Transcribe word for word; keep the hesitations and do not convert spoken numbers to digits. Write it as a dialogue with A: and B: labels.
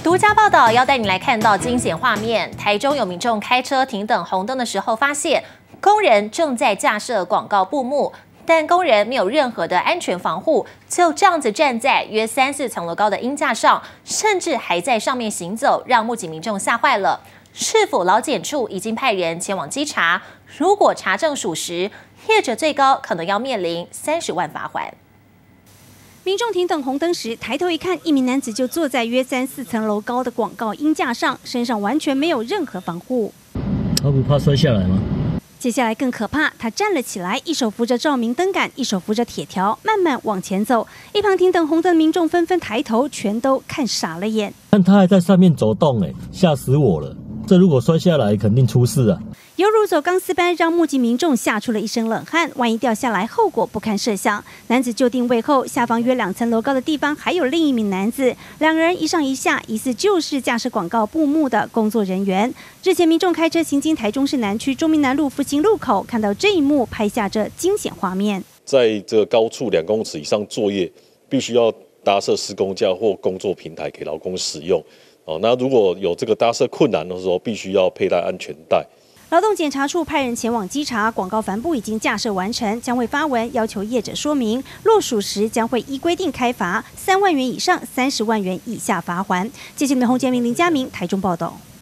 A: 独家报道要带你来看到惊险画面。台中有民众开车停等红灯的时候，发现工人正在架设广告布幕，但工人没有任何的安全防护，就这样子站在约三四层楼高的鹰架上，甚至还在上面行走，让目击民众吓坏了。市府劳检处已经派人前往稽查，如果查证属实，业者最高可能要面临三十万罚款。
B: 民众停等红灯时，抬头一看，一名男子就坐在约三四层楼高的广告鹰架上，身上完全没有任何防护。
C: 他不怕摔下来吗？
B: 接下来更可怕，他站了起来，一手扶着照明灯杆，一手扶着铁条，慢慢往前走。一旁停等红灯的民众纷纷抬头，全都看傻了眼。
C: 看他还在上面走动，哎，吓死我了！这如果摔下来，肯定出事啊！
B: 犹如走钢丝般，让目击民众吓出了一身冷汗。万一掉下来，后果不堪设想。男子就定位后，下方约两层楼高的地方还有另一名男子，两人一上一下，疑似就是架设广告布幕的工作人员。日前，民众开车行经台中市南区中民南路复兴路口，看到这一幕，拍下这惊险画面。
D: 在这个高处两公尺以上作业，必须要搭设施工架或工作平台给劳工使用。哦，那如果有这个搭设困难的时候，必须要佩戴安全带。
B: 劳动检查处派人前往稽查，广告帆布已经架设完成，将会发文要求业者说明，若属实将会依规定开罚，三万元以上三十万元以下罚锾。记者洪建明、林佳明台中报道。